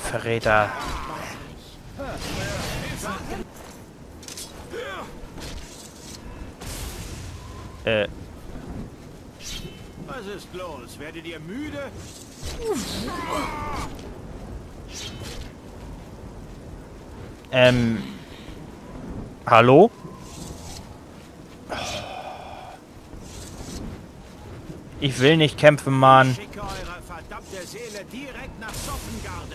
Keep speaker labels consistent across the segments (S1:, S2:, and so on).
S1: Verräter.
S2: Was ist los? Werdet ihr müde?
S1: Hallo? Ich will nicht kämpfen, Mann.
S2: Schicke eure verdammte Seele direkt nach Soffengarde.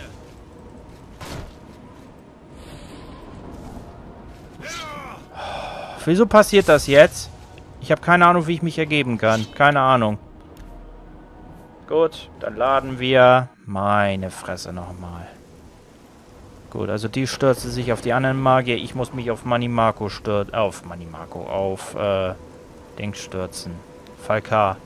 S1: Wieso passiert das jetzt? Ich habe keine Ahnung, wie ich mich ergeben kann. Keine Ahnung. Gut, dann laden wir. Meine Fresse nochmal. Gut, also die stürzte sich auf die anderen Magier. Ich muss mich auf Manimako stürzen. Auf Manimako. Auf, Dings stürzen. Falkar.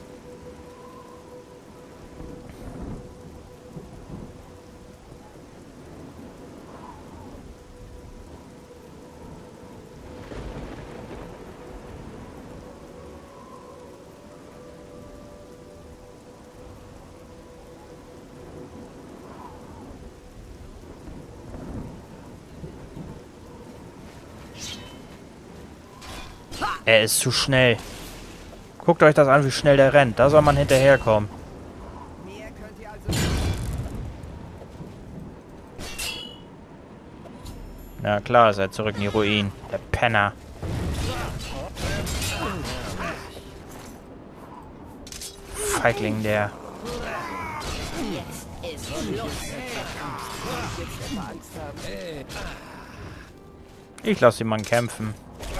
S1: Er ist zu schnell. Guckt euch das an, wie schnell der rennt. Da soll man hinterherkommen. Na klar, ist er zurück in die Ruinen. Der Penner. Feigling, der. Ich lasse den Mann kämpfen.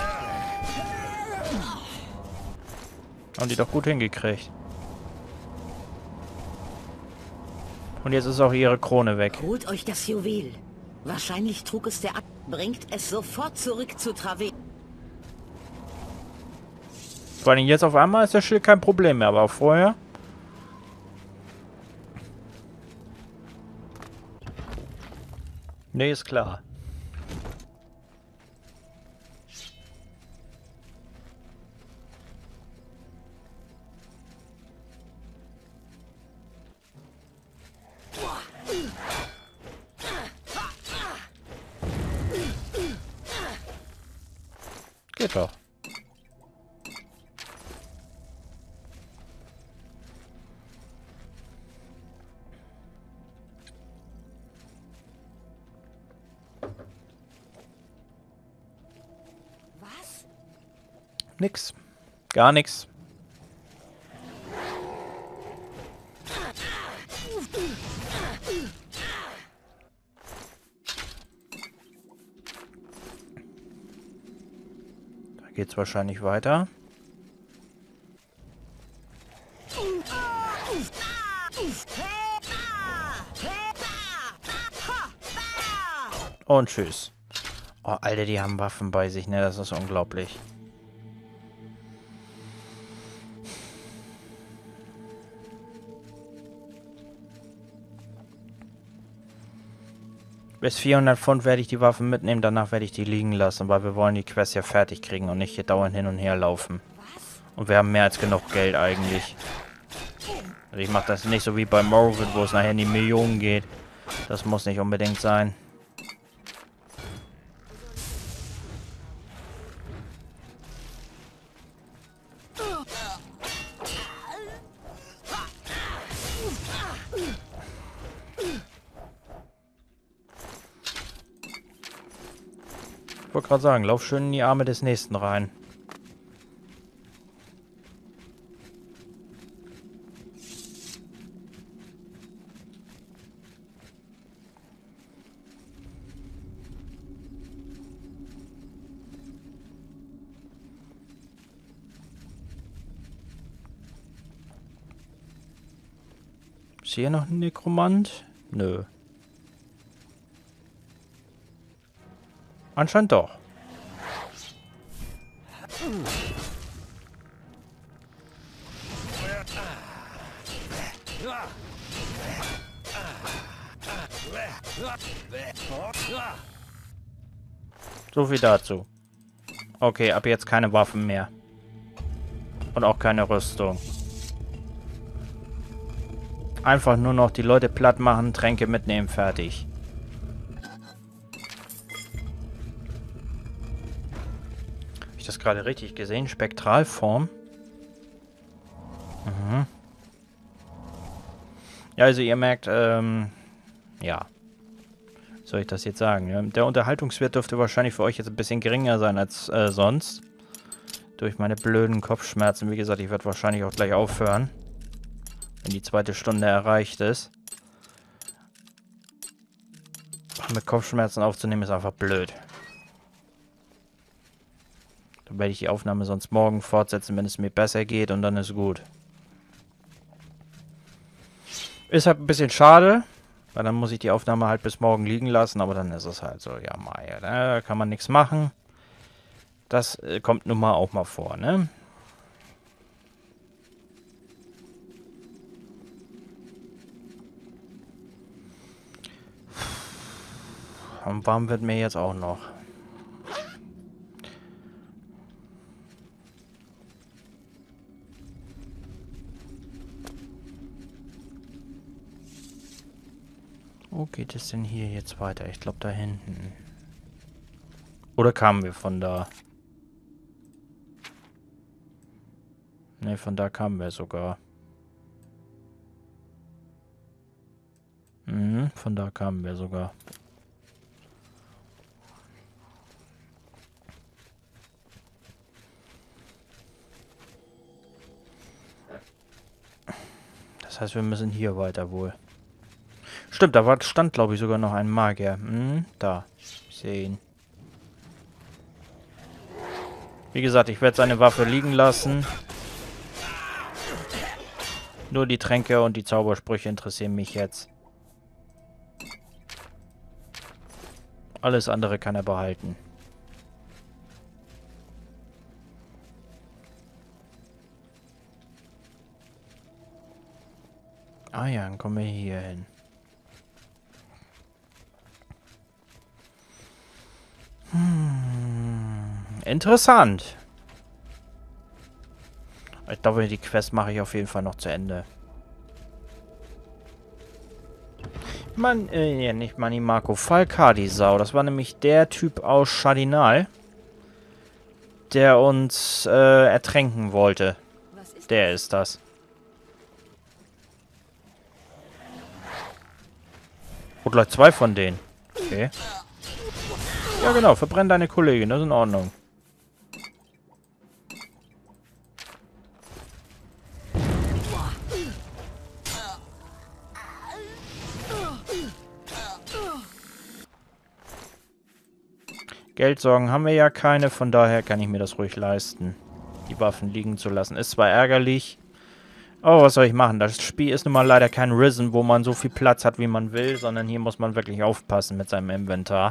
S1: Haben die doch gut hingekriegt. Und jetzt ist auch ihre Krone weg.
S3: Holt euch das Juwel. Wahrscheinlich trug es der Ab. Bringt es sofort zurück zu Trave.
S1: Vor allem jetzt auf einmal ist das Schild kein Problem mehr, aber auch vorher. Nee, ist klar. Geht doch.
S3: Was?
S1: Nix. Gar nix. Da geht's wahrscheinlich weiter. Und tschüss. Oh, Alter, die haben Waffen bei sich, ne? Das ist unglaublich. Bis 400 Pfund werde ich die Waffen mitnehmen, danach werde ich die liegen lassen, weil wir wollen die Quest ja fertig kriegen und nicht hier dauernd hin und her laufen. Und wir haben mehr als genug Geld eigentlich. Also ich mache das nicht so wie bei Morrowind, wo es nachher in die Millionen geht. Das muss nicht unbedingt sein. Ich wollte gerade sagen, lauf schön in die Arme des Nächsten rein. Ist hier noch ein Nekromant? Nö. Anscheinend doch. So viel dazu. Okay, ab jetzt keine Waffen mehr. Und auch keine Rüstung. Einfach nur noch die Leute platt machen, Tränke mitnehmen, fertig. gerade richtig gesehen? Spektralform. Mhm. Ja, also ihr merkt, ja. Wie soll ich das jetzt sagen? Ja, der Unterhaltungswert dürfte wahrscheinlich für euch jetzt ein bisschen geringer sein als sonst. Durch meine blöden Kopfschmerzen. Wie gesagt, ich werde wahrscheinlich auch gleich aufhören. Wenn die 2. Stunde erreicht ist. Mit Kopfschmerzen aufzunehmen ist einfach blöd. Dann werde ich die Aufnahme sonst morgen fortsetzen, wenn es mir besser geht, und dann ist gut. Ist halt ein bisschen schade, weil dann muss ich die Aufnahme halt bis morgen liegen lassen, aber dann ist es halt so, ja, Mai, da kann man nichts machen. Das kommt nun mal auch mal vor, ne? Und warm wird mir jetzt auch noch. Wo geht es denn hier jetzt weiter? Ich glaube da hinten. Oder kamen wir von da? Ne, von da kamen wir sogar. Mhm, von da kamen wir sogar. Das heißt, wir müssen hier weiter wohl. Stimmt, da stand, glaube ich, sogar noch ein Magier. Hm, da. Ich sehe ihn. Wie gesagt, ich werde seine Waffe liegen lassen. Nur die Tränke und die Zaubersprüche interessieren mich jetzt. Alles andere kann er behalten. Ah ja, dann kommen wir hier hin. Interessant. Ich glaube, die Quest mache ich auf jeden Fall noch zu Ende. Ja, nicht Manni Marco. Falcadi-Sau. Das war nämlich der Typ aus Schadinal, der uns ertränken wollte. Der ist das. Und gleich 2 von denen. Okay. Ja genau, verbrenn deine Kollegin, das ist in Ordnung. Geldsorgen haben wir ja keine, von daher kann ich mir das ruhig leisten, die Waffen liegen zu lassen. Ist zwar ärgerlich, aber was soll ich machen? Das Spiel ist nun mal leider kein Risen, wo man so viel Platz hat, wie man will, sondern hier muss man wirklich aufpassen mit seinem Inventar.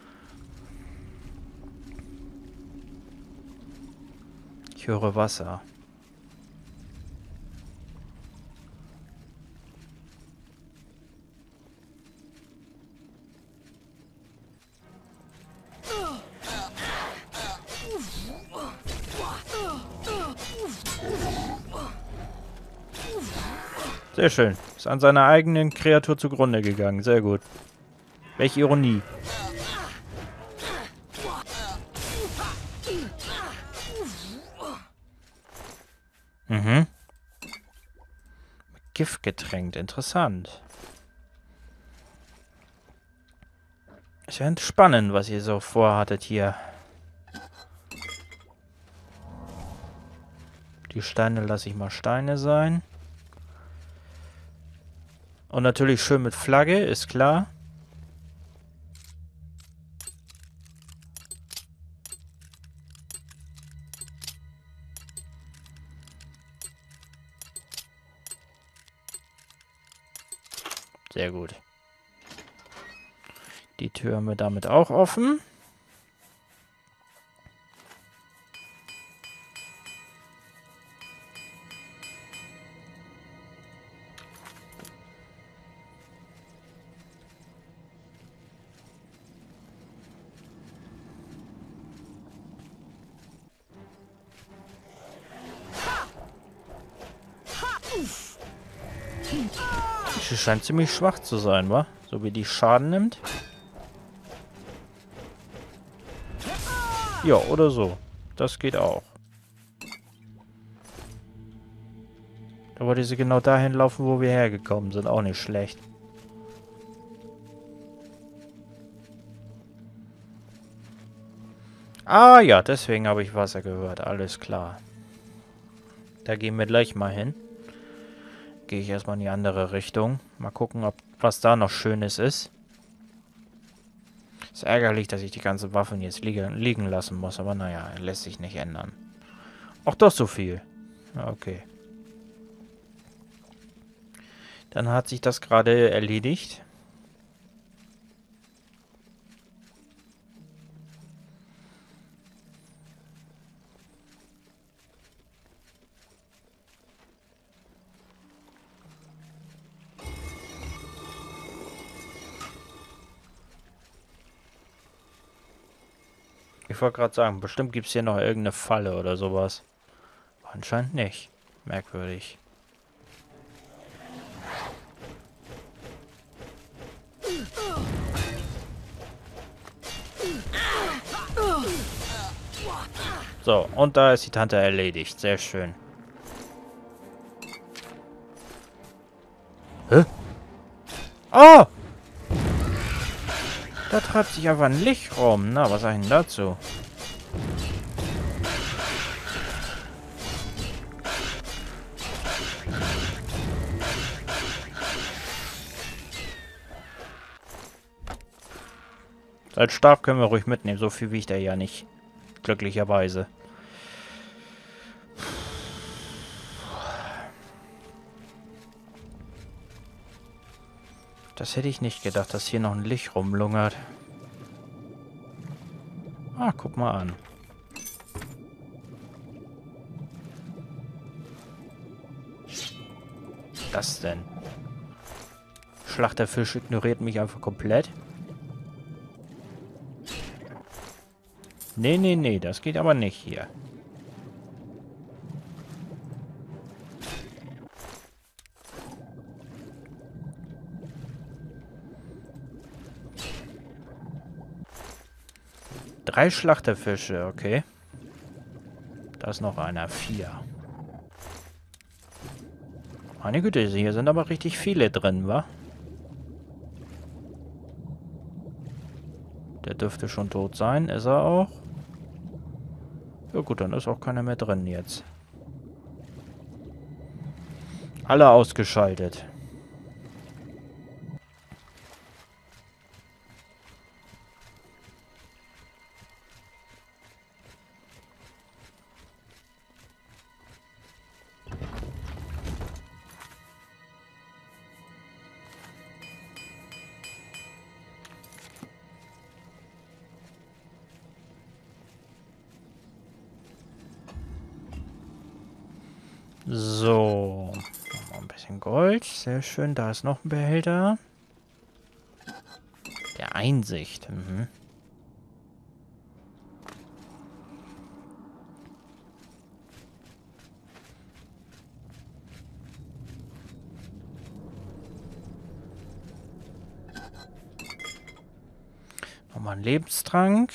S1: Ich höre Wasser. Sehr schön. Ist an seiner eigenen Kreatur zugrunde gegangen. Sehr gut. Welche Ironie. Mhm. Gift getränkt. Interessant. Ist ja spannend, was ihr so vorhattet hier. Die Steine lasse ich mal Steine sein. Und natürlich schön mit Flagge, ist klar. Sehr gut. Die Tür haben wir damit auch offen. Sie scheint ziemlich schwach zu sein, wa? So wie die Schaden nimmt. Ja, oder so. Das geht auch. Da wollte sie genau dahin laufen, wo wir hergekommen sind. Auch nicht schlecht. Ah ja, deswegen habe ich Wasser gehört. Alles klar. Da gehen wir gleich mal hin. Gehe ich erstmal in die andere Richtung. Mal gucken, ob was da noch Schönes ist. Ist ärgerlich, dass ich die ganzen Waffen jetzt liegen lassen muss. Aber naja, lässt sich nicht ändern. Auch doch so viel. Ja, okay. Dann hat sich das gerade erledigt. Ich wollte gerade sagen, bestimmt gibt es hier noch irgendeine Falle oder sowas. Anscheinend nicht. Merkwürdig. So, und da ist die Tante erledigt. Sehr schön. Hä? Oh! Da treibt sich einfach ein Licht rum. Na, was sag ich denn dazu? Als Stab können wir ruhig mitnehmen. So viel wiegt er ja nicht. Glücklicherweise. Das hätte ich nicht gedacht, dass hier noch ein Licht rumlungert. Ah, guck mal an. Das denn? Schlachterfisch ignoriert mich einfach komplett. Nee, nee, nee, das geht aber nicht hier. Drei Schlachterfische, okay. Da ist noch einer, 4. Meine Güte, hier sind aber richtig viele drin, wa? Der dürfte schon tot sein, ist er auch? Ja gut, dann ist auch keiner mehr drin jetzt. Alle ausgeschaltet. So. Nochmal ein bisschen Gold. Sehr schön. Da ist noch ein Behälter. Der Einsicht. Mhm. Nochmal ein Lebenstrank.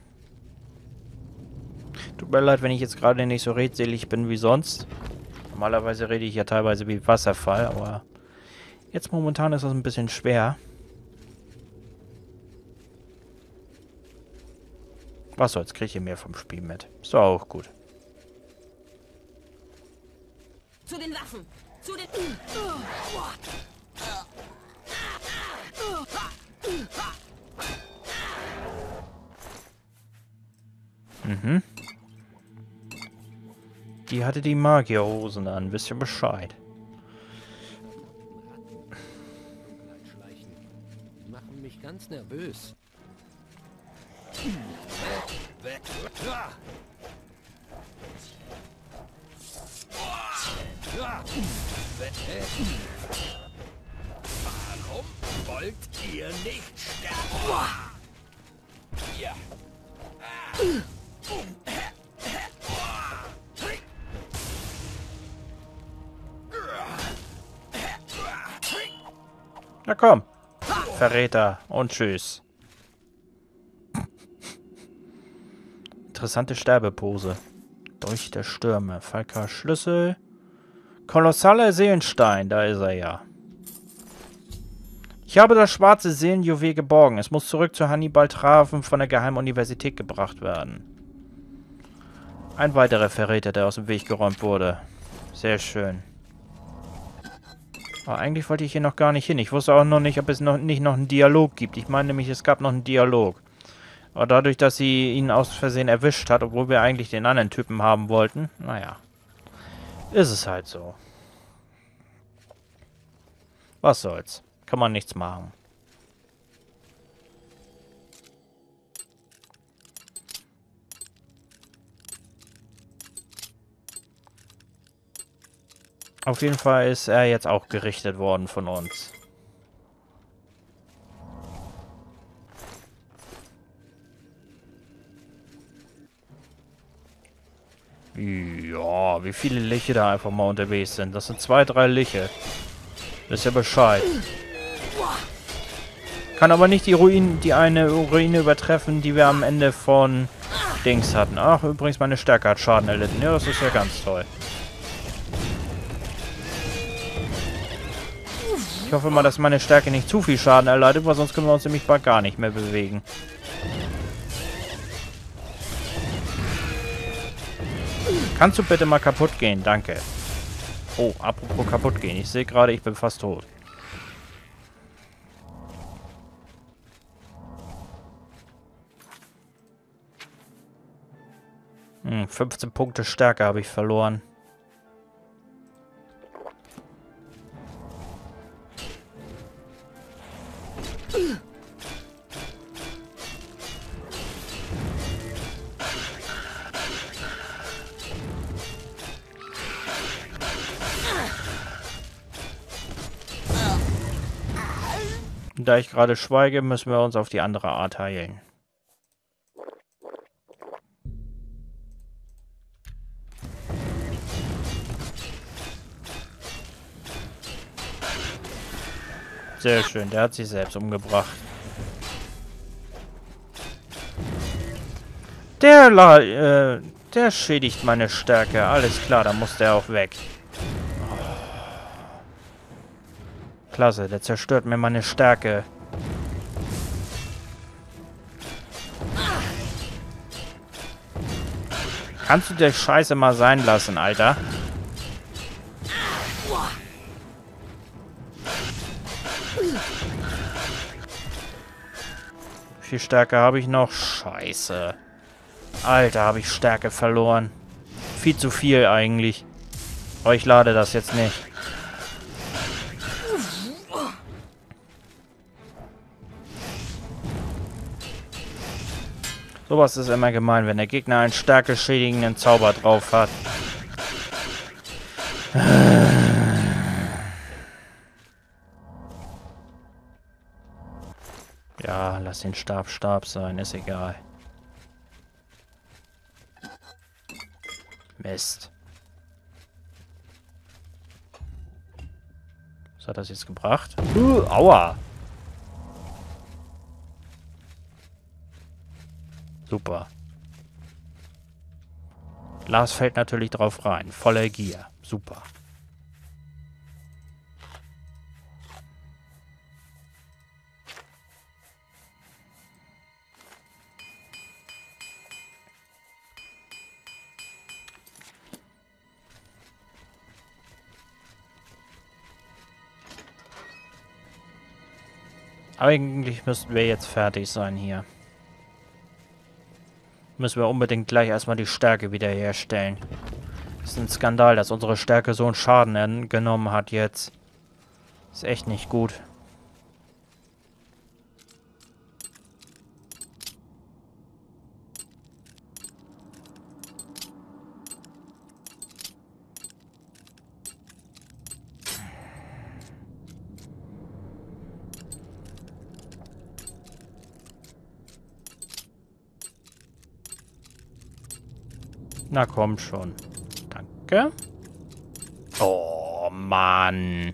S1: Tut mir leid, wenn ich jetzt gerade nicht so redselig bin wie sonst. Normalerweise rede ich ja teilweise wie Wasserfall, aber jetzt momentan ist das ein bisschen schwer. Was soll's, kriege ich mehr vom Spiel mit. Ist doch auch gut.
S3: Zu den Waffen! Zu den...
S1: Mhm. Die hatte die Magierhosen an, wisst ihr Bescheid.
S4: Die machen mich ganz nervös.
S2: Warum wollt ihr nicht sterben? Ja.
S1: Na komm. Verräter und tschüss. interessante Sterbepose. Durch der Stürme. Falker Schlüssel. Kolossaler Seelenstein. Da ist er ja. Ich habe das schwarze Seelenjuwel geborgen. Es muss zurück zu Hannibal Traven von der Geheimen Universität gebracht werden. Ein weiterer Verräter, der aus dem Weg geräumt wurde. Sehr schön. Aber eigentlich wollte ich hier noch gar nicht hin. Ich wusste auch noch nicht, ob es noch einen Dialog gibt. Ich meine nämlich, es gab noch einen Dialog. Aber dadurch, dass sie ihn aus Versehen erwischt hat, obwohl wir eigentlich den anderen Typen haben wollten, naja, ist es halt so. Was soll's. Kann man nichts machen. Auf jeden Fall ist er jetzt auch gerichtet worden von uns. Ja, wie viele Liche da einfach mal unterwegs sind. Das sind 2, 3 Liche. Wisst ihr Bescheid. Kann aber nicht die eine Ruine übertreffen, die wir am Ende von Dings hatten. Ach, übrigens, meine Stärke hat Schaden erlitten. Ja, das ist ja ganz toll. Ich hoffe mal, dass meine Stärke nicht zu viel Schaden erleidet, weil sonst können wir uns nämlich bald gar nicht mehr bewegen. Kannst du bitte mal kaputt gehen? Danke. Oh, apropos kaputt gehen. Ich sehe gerade, ich bin fast tot. 15 Punkte Stärke habe ich verloren. Da ich gerade schweige, müssen wir uns auf die andere Art heilen. Sehr schön, der hat sich selbst umgebracht. Der schädigt meine Stärke. Alles klar, da muss der auch weg. Klasse, der zerstört mir meine Stärke. Kannst du der Scheiße mal sein lassen, Alter? Wie viel Stärke habe ich noch? Scheiße. Alter, habe ich Stärke verloren. Viel zu viel eigentlich. Aber ich lade das jetzt nicht. Sowas ist immer gemein, wenn der Gegner einen stärkeschädigenden Zauber drauf hat. Ja, lass den Stab sein, ist egal. Mist. Was hat das jetzt gebracht? Aua! Super. Lars fällt natürlich drauf rein. Voller Gier. Super. Eigentlich müssten wir jetzt fertig sein hier. Müssen wir unbedingt gleich erstmal die Stärke wiederherstellen. Das ist ein Skandal, dass unsere Stärke so einen Schaden genommen hat jetzt. Ist echt nicht gut. Na komm schon. Danke. Oh, Mann.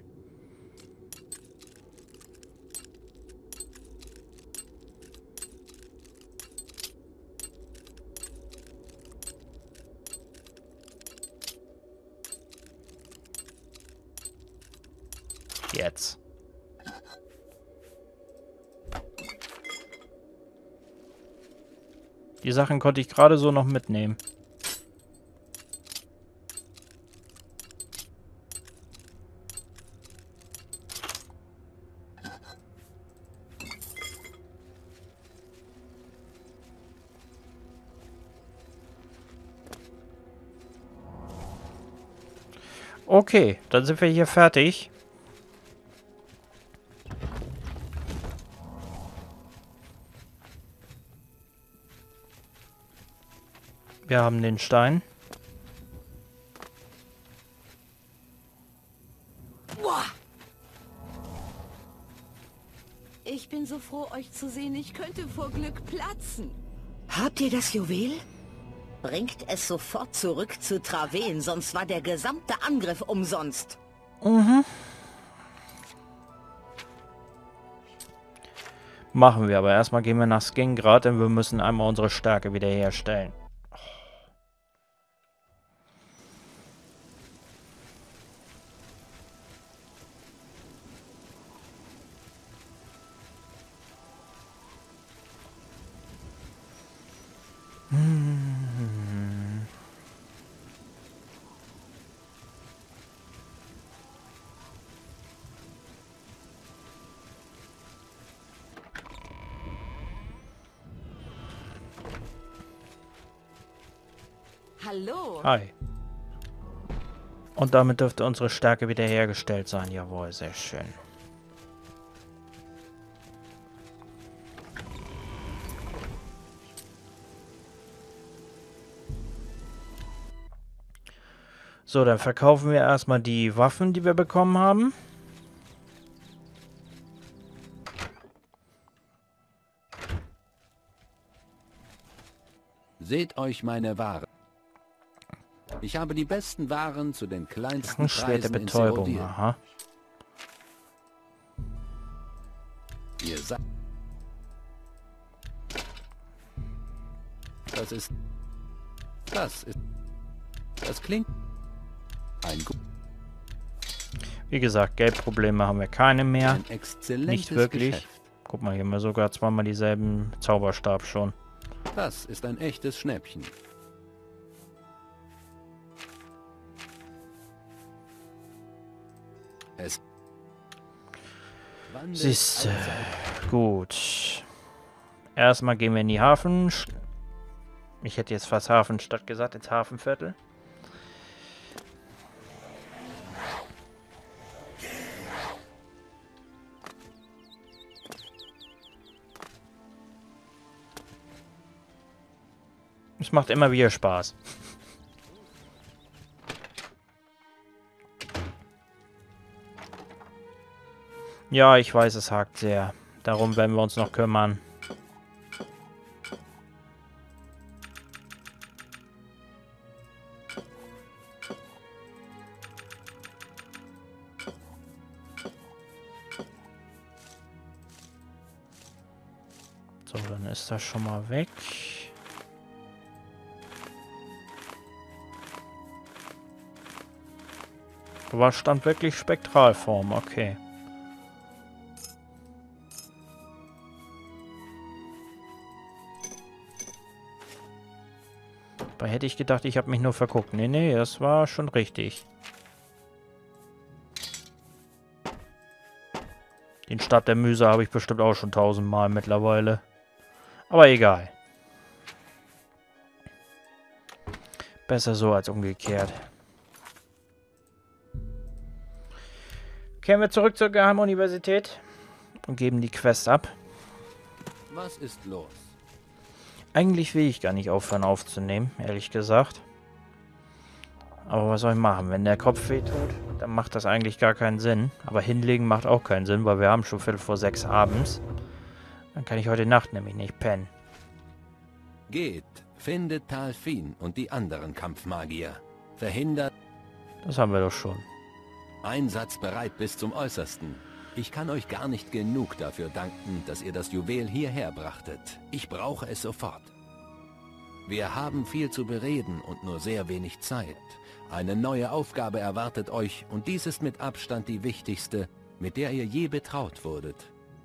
S1: Jetzt. Die Sachen konnte ich gerade so noch mitnehmen. Okay, dann sind wir hier fertig. Wir haben den Stein.
S3: Ich bin so froh, euch zu sehen. Ich könnte vor Glück platzen. Habt ihr das Juwel? Bringt es sofort zurück zu Traven, sonst war der gesamte Angriff umsonst.
S1: Machen wir, aber erstmal gehen wir nach Skingrad, denn wir müssen einmal unsere Stärke wiederherstellen.
S3: Hallo.
S1: Hi. Und damit dürfte unsere Stärke wiederhergestellt sein. Jawohl, sehr schön. So, dann verkaufen wir erstmal die Waffen, die wir bekommen haben.
S4: Seht euch meine Ware. Ich habe die besten Waren zu den kleinsten
S1: Schwert der
S4: Preisen in
S1: Betäubung,
S4: Serodil.
S1: aha.
S4: Ihr sagt... Das klingt...
S1: Wie gesagt, Geldprobleme haben wir keine mehr.
S4: Ein exzellentes
S1: Nicht wirklich.
S4: Geschäft.
S1: Guck mal, hier haben wir sogar zweimal dieselben Zauberstab schon.
S4: Das ist ein echtes Schnäppchen. Es...
S1: Siehste. Gut. Erstmal gehen wir in die Hafen. Ich hätte jetzt fast Hafenstadt gesagt, ins Hafenviertel. Es macht immer wieder Spaß. Ja, ich weiß, es hakt sehr. Darum werden wir uns noch kümmern. So, dann ist das schon mal weg. Aber stand wirklich Spektralform, okay. Da hätte ich gedacht, ich habe mich nur verguckt. Nee, nee, das war schon richtig. Den Stab der Müse habe ich bestimmt auch schon 1000-mal mittlerweile. Aber egal. Besser so als umgekehrt. Kehren wir zurück zur Geheimuniversität und geben die Quest ab.
S4: Was ist los?
S1: Eigentlich will ich gar nicht aufhören aufzunehmen, ehrlich gesagt. Aber was soll ich machen? Wenn der Kopf weh tut, dann macht das eigentlich gar keinen Sinn. Aber hinlegen macht auch keinen Sinn, weil wir haben schon 5:45 abends. Dann kann ich heute Nacht nämlich nicht pennen.
S4: Geht, findet Talfin und die anderen Kampfmagier. Verhindert...
S1: Das haben wir doch schon.
S4: Einsatzbereit bis zum Äußersten. Ich kann euch gar nicht genug dafür danken, dass ihr das Juwel hierher brachtet. Ich brauche es sofort. Wir haben viel zu bereden und nur sehr wenig Zeit. Eine neue Aufgabe erwartet euch und dies ist mit Abstand die wichtigste, mit der ihr je betraut wurdet.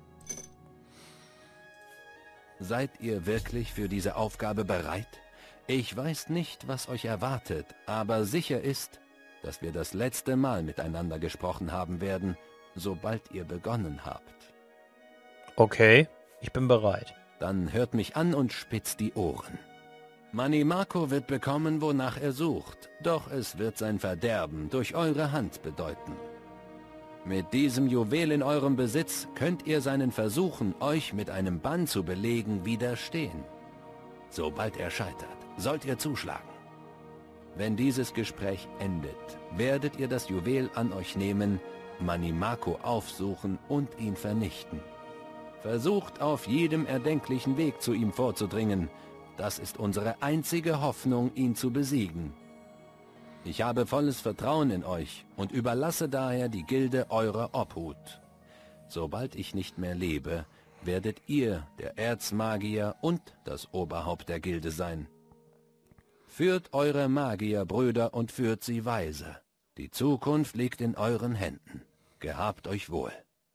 S4: Seid ihr wirklich für diese Aufgabe bereit? Ich weiß nicht, was euch erwartet, aber sicher ist, dass wir das letzte Mal miteinander gesprochen haben werden, sobald ihr begonnen habt.
S1: Okay, ich bin bereit.
S4: Dann hört mich an und spitzt die Ohren. Manimako wird bekommen, wonach er sucht, doch es wird sein Verderben durch eure Hand bedeuten. Mit diesem Juwel in eurem Besitz könnt ihr seinen Versuchen, euch mit einem Bann zu belegen, widerstehen. Sobald er scheitert, sollt ihr zuschlagen. Wenn dieses Gespräch endet, werdet ihr das Juwel an euch nehmen, Manimako aufsuchen und ihn vernichten. Versucht auf jedem erdenklichen Weg zu ihm vorzudringen. Das ist unsere einzige Hoffnung, ihn zu besiegen. Ich habe volles Vertrauen in euch und überlasse daher die Gilde eurer Obhut. Sobald ich nicht mehr lebe, werdet ihr der Erzmagier und das Oberhaupt der Gilde sein. Führt eure Magierbrüder und führt sie weise. Die Zukunft liegt in euren Händen. Gehabt euch wohl.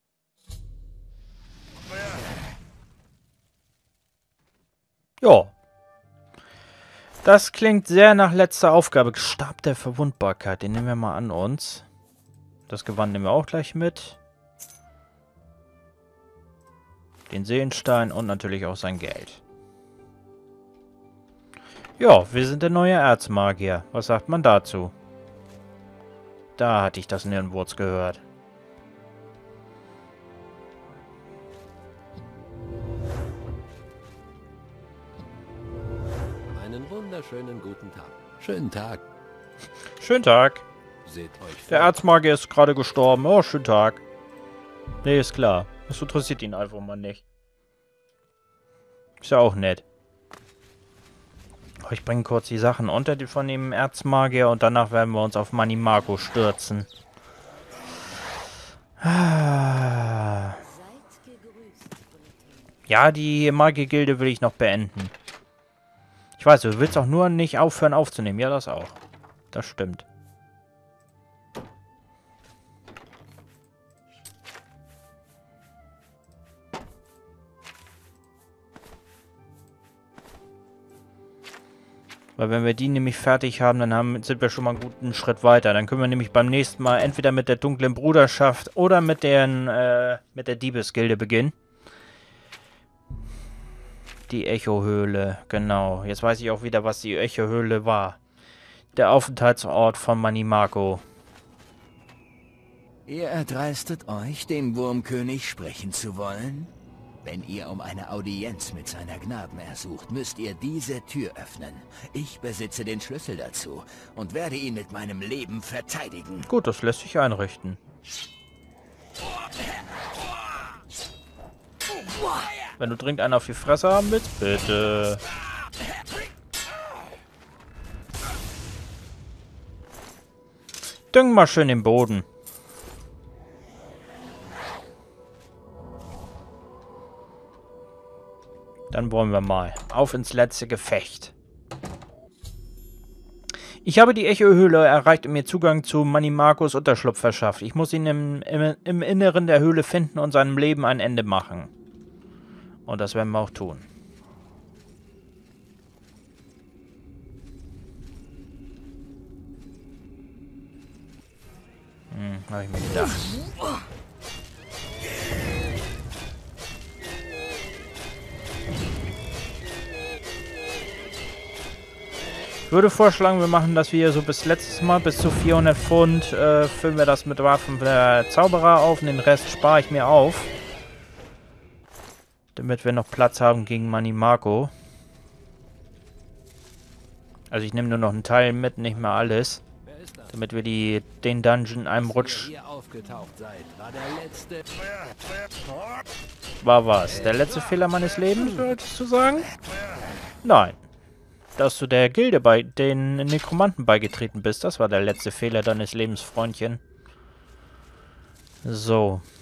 S1: Ja. Das klingt sehr nach letzter Aufgabe. Stab der Verwundbarkeit. Den nehmen wir mal an uns. Das Gewand nehmen wir auch gleich mit. Den Seelenstein und natürlich auch sein Geld. Ja, wir sind der neue Erzmagier. Was sagt man dazu? Da hatte ich das Nirnwurz gehört.
S4: Einen wunderschönen guten Tag. Schönen Tag.
S1: Schönen Tag.
S4: Seht euch
S1: Der
S4: vor.
S1: Erzmagier ist gerade gestorben. Oh, schönen Tag. Nee, ist klar. Das interessiert ihn einfach mal nicht. Ist ja auch nett. Oh, ich bringe kurz die Sachen unter die von dem Erzmagier und danach werden wir uns auf Manimako stürzen. Ja, die Magiergilde will ich noch beenden. Ich weiß, du willst auch nur nicht aufhören aufzunehmen. Ja, das auch. Das stimmt. Weil wenn wir die nämlich fertig haben, dann sind wir schon mal einen guten Schritt weiter. Dann können wir nämlich beim nächsten Mal entweder mit der dunklen Bruderschaft oder mit der Diebesgilde beginnen. Die Echohöhle, genau. Jetzt weiß ich auch wieder, was die Echohöhle war. Der Aufenthaltsort von Manimako.
S5: Ihr erdreistet euch, den Wurmkönig sprechen zu wollen? Wenn ihr um eine Audienz mit seiner Gnaden ersucht, müsst ihr diese Tür öffnen. Ich besitze den Schlüssel dazu und werde ihn mit meinem Leben verteidigen.
S1: Gut, das lässt sich einrichten. Wenn du dringend einen auf die Fresse haben willst, bitte. Düng mal schön den Boden. Dann wollen wir mal. Auf ins letzte Gefecht. Ich habe die Echohöhle erreicht und mir Zugang zu Manimakos Unterschlupf verschafft. Ich muss ihn im Inneren der Höhle finden und seinem Leben ein Ende machen. Und das werden wir auch tun. Habe ich mir gedacht. Ich würde vorschlagen, wir machen das hier so bis letztes Mal, bis zu 400 Pfund füllen wir das mit Waffen der Zauberer auf und den Rest spare ich mir auf. Damit wir noch Platz haben gegen Manimako. Also ich nehme nur noch einen Teil mit, nicht mehr alles. Damit wir den Dungeon in einem Rutsch... War was? Der letzte Fehler meines Lebens, würdest du sagen? Nein. Dass du der Gilde bei den Nekromanten beigetreten bist, das war der letzte Fehler deines Lebens, Freundchen. So.